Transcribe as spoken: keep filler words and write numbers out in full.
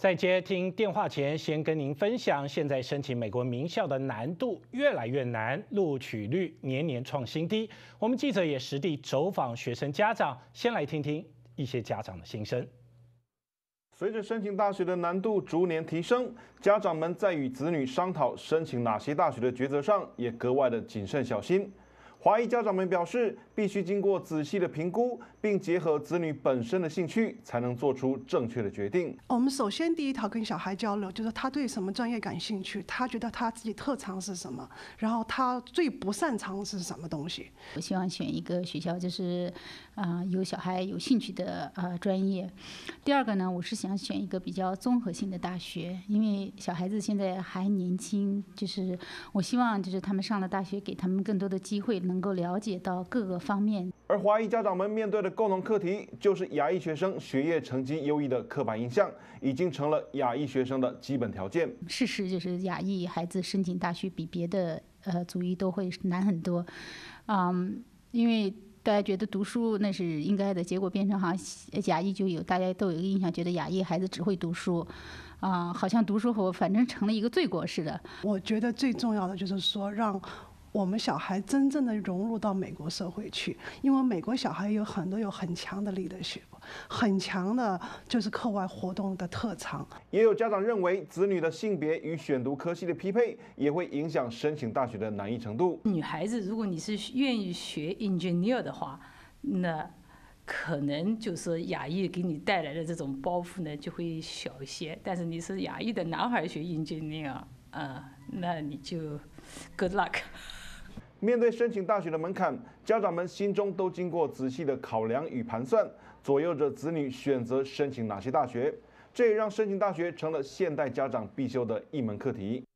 在接听电话前，先跟您分享，现在申请美国名校的难度越来越难，录取率年年创新低。我们记者也实地走访学生家长，先来听听一些家长的心声。 随着申请大学的难度逐年提升，家长们在与子女商讨申请哪些大学的抉择上，也格外的谨慎小心。华裔家长们表示，必须经过仔细的评估，并结合子女本身的兴趣，才能做出正确的决定。 我们首先第一条跟小孩交流，就是他对什么专业感兴趣，他觉得他自己特长是什么，然后他最不擅长是什么东西。 我希望选一个学校，就是啊、呃、有小孩有兴趣的呃专业。第二个呢，我是想选一个比较综合性的大学，因为小孩子现在还年轻，就是我希望就是他们上了大学，给他们更多的机会。能够了解到各个方面， 而华裔家长们面对的共同课题，就是亚裔学生学业成绩优异的刻板印象，已经成了亚裔学生的基本条件。 事实就是亚裔孩子申请大学比别的呃族裔都会难很多，嗯，因为大家觉得读书那是应该的，结果变成好像亚裔就有大家都有一个印象，觉得亚裔孩子只会读书。啊、呃，好像读书后反正成了一个罪过似的。 我觉得最重要的就是说让。我们小孩真正的融入到美国社会去，因为美国小孩有很多有很强的 leadership， 很强的就是课外活动的特长。 也有家长认为，子女的性别与选读科系的匹配，也会影响申请大学的难易程度。 女孩子，如果你是愿意学 engineer 的话，那可能就是亚裔给你带来的这种包袱呢就会小一些。但是你是亚裔的男孩学 engineer， 呃，那你就 good luck。 面对申请大学的门槛，家长们心中都经过仔细的考量与盘算，左右着子女选择申请哪些大学。这也让申请大学成了现代家长必修的一门课题。